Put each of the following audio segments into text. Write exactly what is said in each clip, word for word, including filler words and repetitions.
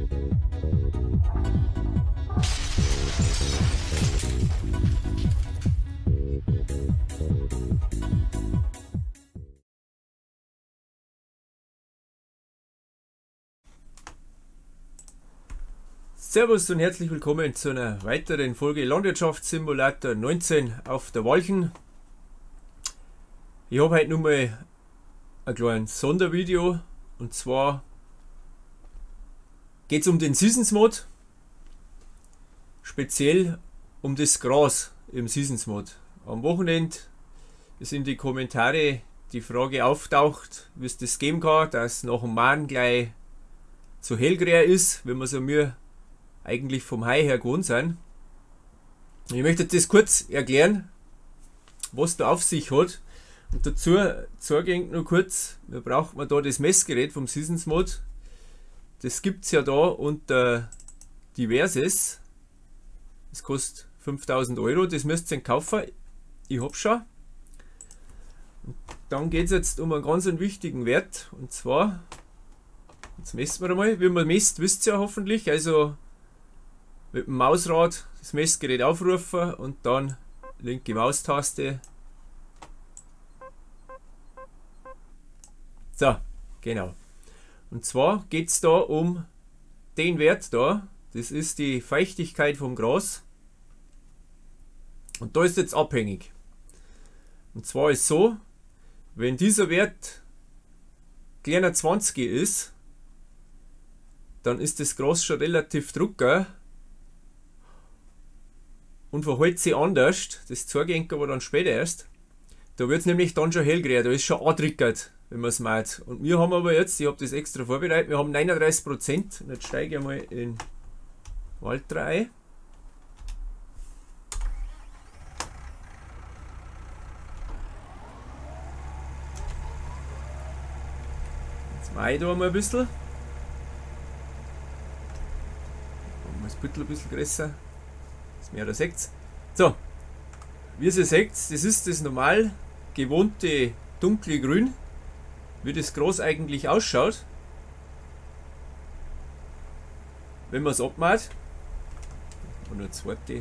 Servus und herzlich willkommen zu einer weiteren Folge Landwirtschaftssimulator neunzehn auf der Walchen. Ich habe heute nur mal ein kleines Sondervideo, und zwar geht es um den Seasons Mode, speziell um das Gras im Seasons Mode. Am Wochenende ist in die Kommentare die Frage auftaucht, wie es das geben kann, dass nach dem Mahn gleich zu hellgrau ist, wenn man so mir eigentlich vom Hai her gewohnt sind. Ich möchte das kurz erklären, was da auf sich hat. Und dazu zeige ich nur kurz, da braucht man da das Messgerät vom Seasons Mode. Das gibt es ja da unter Diverses. Das kostet fünftausend Euro, das müsst ihr kaufen. Ich habe schon. Und dann geht es jetzt um einen ganz wichtigen Wert, und zwar, jetzt messen wir einmal, wie man misst, wisst ihr ja hoffentlich, also mit dem Mausrad das Messgerät aufrufen und dann linke Maustaste. So, genau. Und zwar geht es da um den Wert da. Das ist die Feuchtigkeit vom Gras. Und da ist jetzt abhängig. Und zwar ist so, wenn dieser Wert kleiner zwanzig ist, dann ist das Gras schon relativ trocken und verhält sich anders. Das zeige ich aber dann später erst. Da wird es nämlich dann schon hellgrau, da ist schon antrickert, wenn man es macht. Und wir haben aber jetzt, ich habe das extra vorbereitet, wir haben neununddreißig Prozent. Und jetzt steige ich mal in Waltra ein. Jetzt mache ich da mal ein bisschen. Machen wir das Büttel ein bisschen größer. Mehr oder seht. So, wie ihr seht, das ist das normal gewohnte dunkle Grün, wie das Gras eigentlich ausschaut, wenn man es abmacht. Und eine zweite.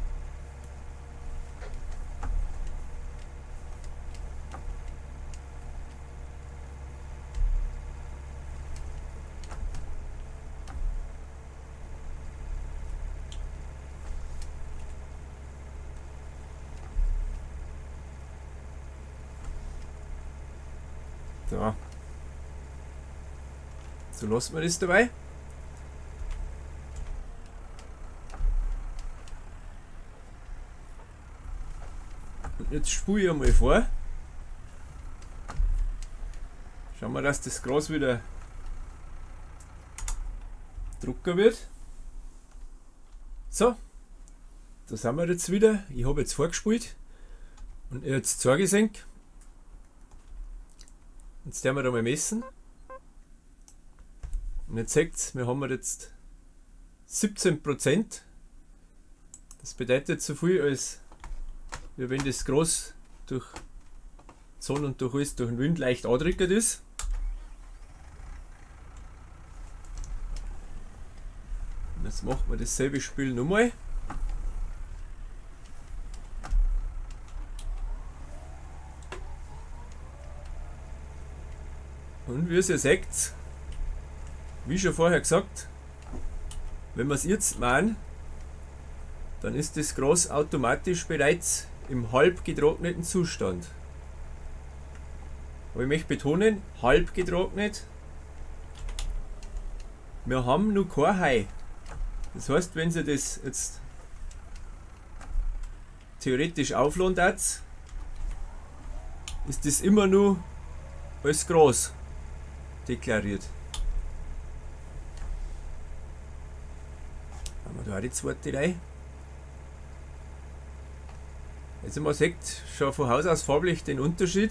So. So lassen wir das dabei. Und jetzt spule ich einmal vor. Schauen wir, dass das Gras wieder trocken wird. So, da sind wir jetzt wieder. Ich habe jetzt vorgespult und jetzt zeige ich es. Jetzt werden wir da mal messen. Und jetzt seht ihr, wir haben jetzt siebzehn Prozent. Das bedeutet so viel, als wie wenn das Gras durch die Sonne und durch alles durch den Wind leicht antrickert ist. Und jetzt machen wir dasselbe Spiel nochmal. Und wie ihr seht, wie schon vorher gesagt, wenn wir es jetzt machen, dann ist das Gras automatisch bereits im halb getrockneten Zustand. Aber ich möchte betonen, halb getrocknet. Wir haben noch kein Hai. Das heißt, wenn Sie das jetzt theoretisch aufladen hat, ist das immer nur als Gras deklariert. Haben wir da auch die zweite rein. Also man sieht schon von Haus aus farblich den Unterschied.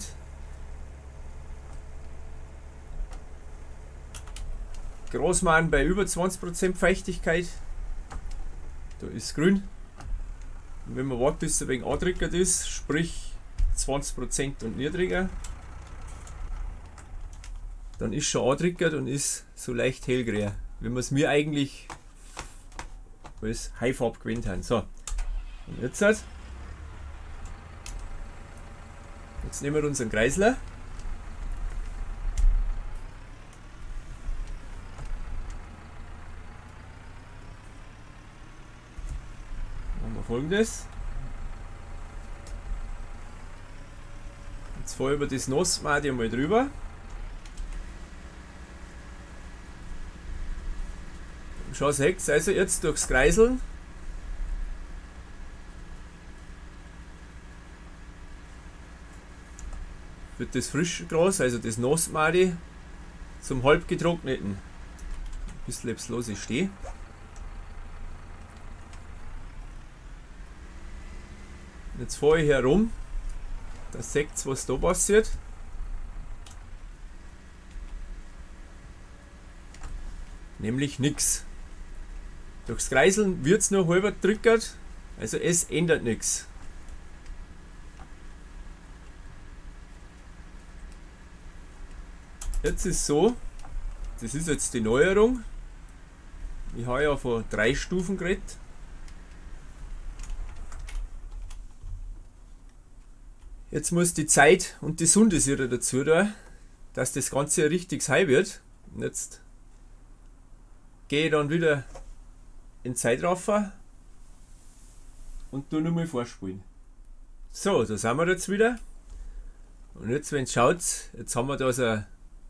Grasmahn bei über zwanzig Prozent Feuchtigkeit. Da ist grün. Und wenn man wartet, bis es ein wenig antrickert ist, sprich zwanzig Prozent und niedriger, dann ist schon antrickert und ist so leicht hellgrau, wie wir es mir eigentlich als Haifarbe gewöhnt haben. So, und jetzt halt. Jetzt nehmen wir unseren Kreisler. Machen wir Folgendes. Jetzt fahre ich über das Nassmadi mal drüber. Schau, sechs, also jetzt durchs Kreiseln. Wird das frische Gras, also das Nassmadi, zum halb getrockneten. Ein bisschen lebslos ich stehe. Jetzt fahre ich herum. Da seht ihr, was da passiert. Nämlich nichts. Durchs Kreiseln wird es noch halber drückert, also es ändert nichts. Jetzt ist so, das ist jetzt die Neuerung. Ich habe ja von drei Stufen geredet. Jetzt muss die Zeit und die Sonde dazu da, dass das Ganze ein richtiges Hai wird. Und jetzt gehe ich dann wieder in Zeitraffer und tu nochmal vorspulen. So, da sind wir jetzt wieder. Und jetzt, wenn ihr schaut, jetzt haben wir da so ein,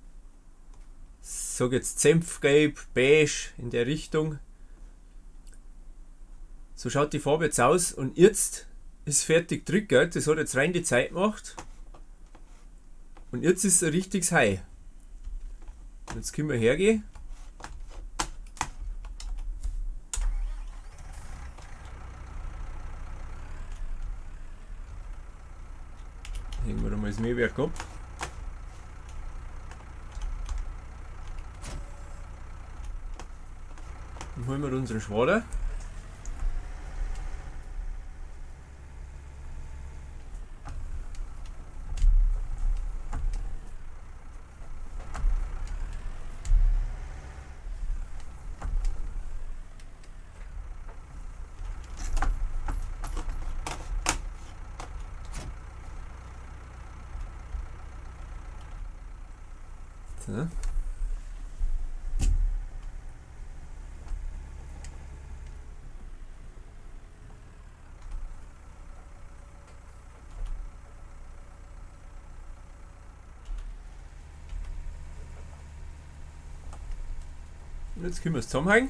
sag jetzt Senfgelb, Beige in der Richtung. So schaut die Farbe jetzt aus und jetzt ist fertig drückert. Das hat jetzt rein die Zeit gemacht. Und jetzt ist es ein richtiges Hai. Jetzt können wir hergehen. Hängen wir da mal das Mähwerk ab. Dann holen wir unseren Schwader. So. Und jetzt können wir es zusammenhängen.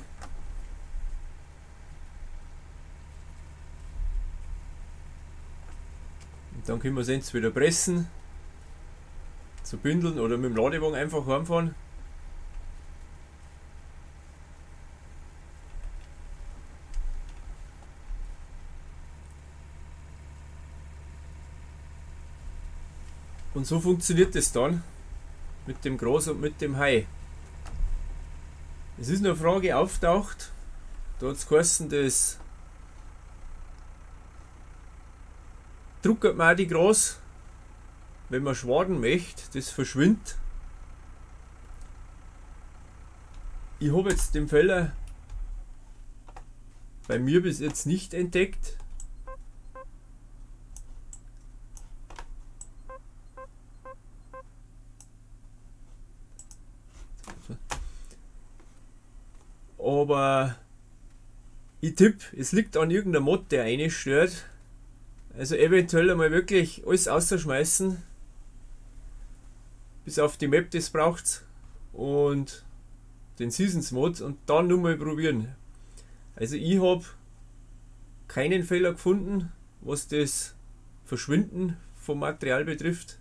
Und dann können wir es entweder pressen, zu bündeln oder mit dem Ladewagen einfach heimfahren. Und so funktioniert es dann mit dem Gras und mit dem Hai. Es ist nur eine Frage auftaucht, da hat es geheißen, das druckert man auch die Gras, wenn man schwaden möchte, das verschwindet. Ich habe jetzt den Fehler bei mir bis jetzt nicht entdeckt. Aber ich tippe, es liegt an irgendeiner Mod, der eine stört. Also eventuell einmal wirklich alles auszuschmeißen, bis auf die Map, das braucht, und den Seasons Mod und dann nur mal probieren. Also ich habe keinen Fehler gefunden, was das Verschwinden vom Material betrifft.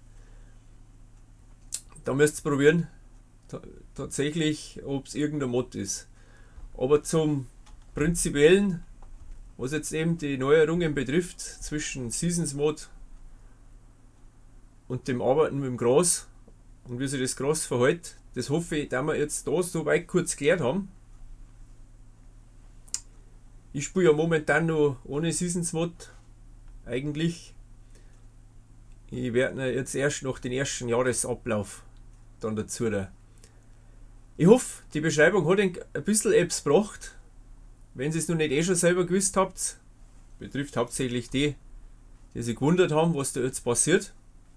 Da müsst ihr probieren, T tatsächlich, ob es irgendein Mod ist. Aber zum Prinzipiellen, was jetzt eben die Neuerungen betrifft, zwischen Seasons Mode und dem Arbeiten mit dem Gras und wie sich das Gras verhält, das hoffe ich, dass wir jetzt da so weit kurz geklärt haben. Ich spiele ja momentan noch ohne Seasons Mode eigentlich. Ich werde jetzt erst nach dem ersten Jahresablauf dann dazu da. Ich hoffe, die Beschreibung hat euch ein bisschen Apps gebracht. Wenn ihr es noch nicht eh schon selber gewusst habt, betrifft hauptsächlich die, die sich gewundert haben, was da jetzt passiert.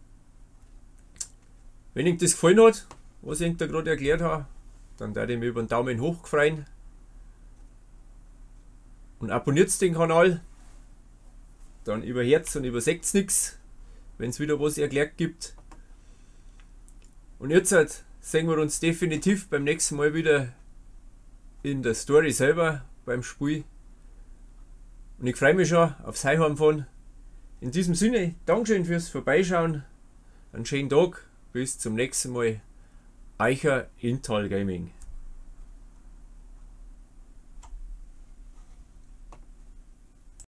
Wenn euch das gefallen hat, was ich da gerade erklärt habe, dann würde ich mich über einen Daumen hoch freuen. Und abonniert den Kanal. Dann überhört und übersetzt nichts, wenn es wieder was erklärt gibt. Und jetzt halt sehen wir uns definitiv beim nächsten Mal wieder in der Story selber beim Spiel. Und ich freue mich schon aufs Heimfahren. In diesem Sinne, Dankeschön fürs Vorbeischauen. Einen schönen Tag. Bis zum nächsten Mal. Eicher Intal Gaming.